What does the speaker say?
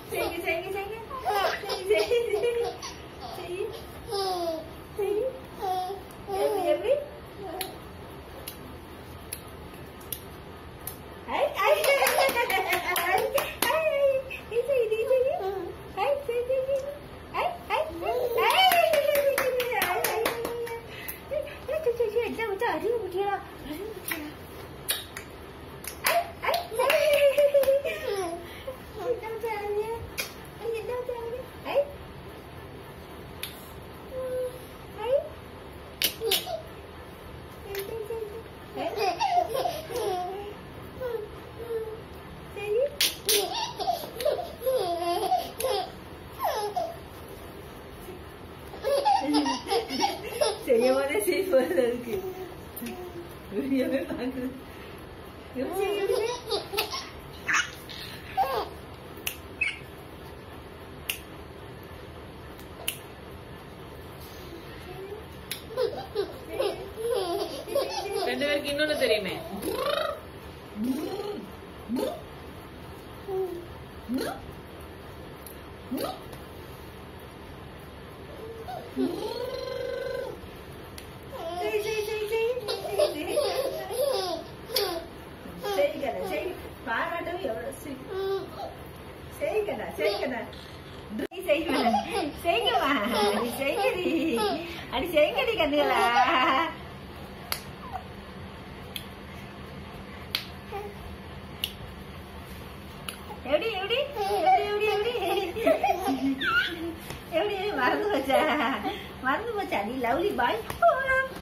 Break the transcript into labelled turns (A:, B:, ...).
A: செய்யுங்க செய்யுங்க செய்யுங்க செய்யுங்க செய்யுங்க செய்யுங்க எப்படி எப்படி ஐ ஐ செய்யவானே செய்வது அதுக்கு வீடியோவே பாக்குறது
B: ரெண்டு பேருக்கு இன்னொன்னு தெரியுமே.
A: பாராட்டவே எவ்வளவு செய்கடா செய்கடா செய்ங்கம்மா அடி செய்கடி அடி செய்ங்கடி கண்ணுகளா எப்படி எப்படி எப்படி எப்படி எப்படி மறந்து போச்சா நீ லவ்லி பாய்.